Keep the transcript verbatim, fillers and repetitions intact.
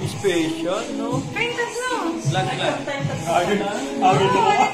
Special, no? Ay, tatlo. Lag, lag. Tatlo. Agad, agad ako.